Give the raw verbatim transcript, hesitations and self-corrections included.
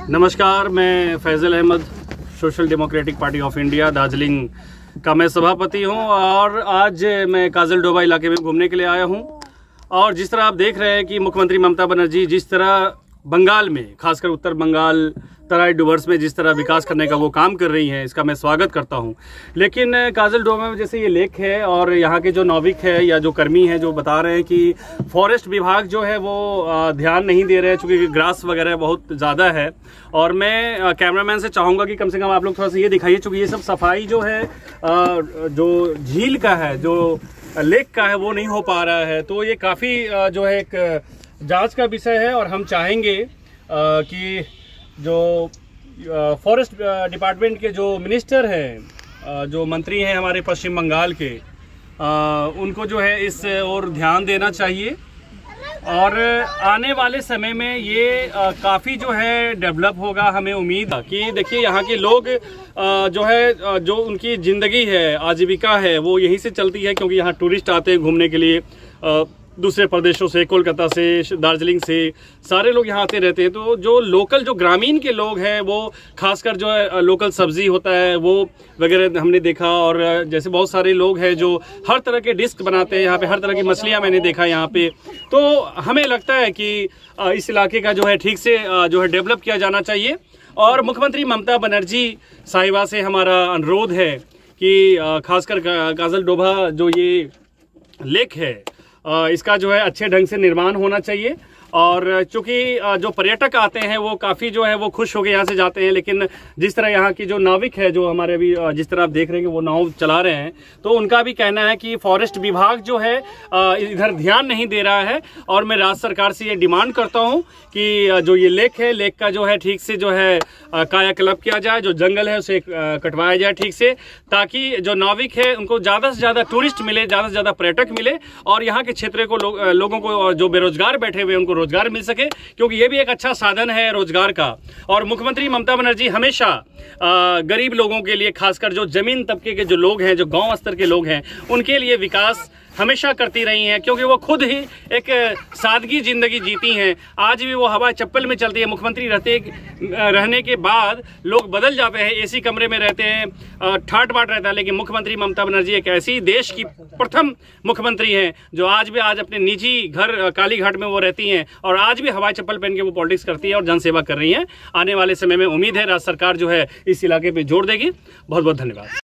नमस्कार, मैं Faizal Ahmed, social democratic party of India Darjeeling का मैं सभापति हूं और आज मैं काजल डोबा इलाके में घूमने के लिए आया हूं। और जिस तरह आप देख रहे हैं कि मुख्यमंत्री ममता बनर्जी जिस तरह बंगाल में, खासकर उत्तर बंगाल तराई डुवर्स में जिस तरह विकास करने का वो काम कर रही हैं, इसका मैं स्वागत करता हूं। लेकिन काजल डोबा में जैसे ये लेक है और यहाँ के जो नाविक है या जो कर्मी है जो बता रहे हैं कि फॉरेस्ट विभाग जो है वो ध्यान नहीं दे रहे हैं, चूँकि ग्रास वगैरह बहुत ज़्यादा है। और मैं कैमरामैन से चाहूँगा कि कम से कम आप लोग थोड़ा सा ये दिखाइए, चूँकि ये सब सफाई जो है जो झील का है, जो लेक का है, वो नहीं हो पा रहा है। तो ये काफ़ी जो है एक जांच का विषय है और हम चाहेंगे कि जो फॉरेस्ट डिपार्टमेंट के जो मिनिस्टर हैं, जो मंत्री हैं हमारे पश्चिम बंगाल के, उनको जो है इस ओर ध्यान देना चाहिए। और आने वाले समय में ये काफ़ी जो है डेवलप होगा। हमें उम्मीद है कि देखिए यहाँ के लोग जो है, जो उनकी ज़िंदगी है, आजीविका है, वो यहीं से चलती है, क्योंकि यहाँ टूरिस्ट आते हैं घूमने के लिए दूसरे प्रदेशों से, कोलकाता से, दार्जिलिंग से, सारे लोग यहाँ आते रहते हैं। तो जो लोकल, जो ग्रामीण के लोग हैं, वो खासकर जो है लोकल सब्जी होता है वो वगैरह हमने देखा। और जैसे बहुत सारे लोग हैं जो हर तरह के डिस्क बनाते हैं यहाँ पे, हर तरह की मछलियाँ मैंने देखा यहाँ पे। तो हमें लगता है कि इस इलाके का जो है ठीक से जो है डेवलप किया जाना चाहिए। और मुख्यमंत्री ममता बनर्जी साहिबा से हमारा अनुरोध है कि खासकर काजल डोबा जो ये लेक है, इसका जो है अच्छे ढंग से निर्माण होना चाहिए। और चूंकि जो पर्यटक आते हैं वो काफ़ी जो है वो खुश होकर यहाँ से जाते हैं, लेकिन जिस तरह यहाँ की जो नाविक है, जो हमारे अभी जिस तरह आप देख रहे हैं कि वो नाव चला रहे हैं, तो उनका भी कहना है कि फॉरेस्ट विभाग जो है इधर ध्यान नहीं दे रहा है। और मैं राज्य सरकार से ये डिमांड करता हूँ कि जो ये लेक है, लेक का जो है ठीक से जो है कायाकल्प किया जाए, जो जंगल है उसे कटवाया जाए ठीक से, ताकि जो नाविक है उनको ज़्यादा से ज़्यादा टूरिस्ट मिले, ज़्यादा से ज़्यादा पर्यटक मिले और यहाँ के क्षेत्र को लो, लोगों को जो बेरोजगार बैठे हुए उनको रोजगार मिल सके, क्योंकि ये भी एक अच्छा साधन है रोजगार का। और मुख्यमंत्री ममता बनर्जी हमेशा आ, गरीब लोगों के लिए, खासकर जो जमीन तबके के जो लोग हैं, जो गांव स्तर के लोग हैं, उनके लिए विकास हमेशा करती रही हैं, क्योंकि वो खुद ही एक सादगी जिंदगी जीती हैं। आज भी वो हवा चप्पल में चलती है। मुख्यमंत्री रहते रहने के बाद लोग बदल जाते हैं, एसी कमरे में रहते हैं, ठाट बाट रहता है, लेकिन मुख्यमंत्री ममता बनर्जी एक ऐसी देश की प्रथम मुख्यमंत्री हैं जो आज भी आज अपने निजी घर कालीघाट में वो रहती हैं और आज भी हवाई चप्पल पहन के वो पॉलिटिक्स करती है और जनसेवा कर रही हैं। आने वाले समय में उम्मीद है राज्य सरकार जो है इस इलाके पर जोर देगी। बहुत बहुत धन्यवाद।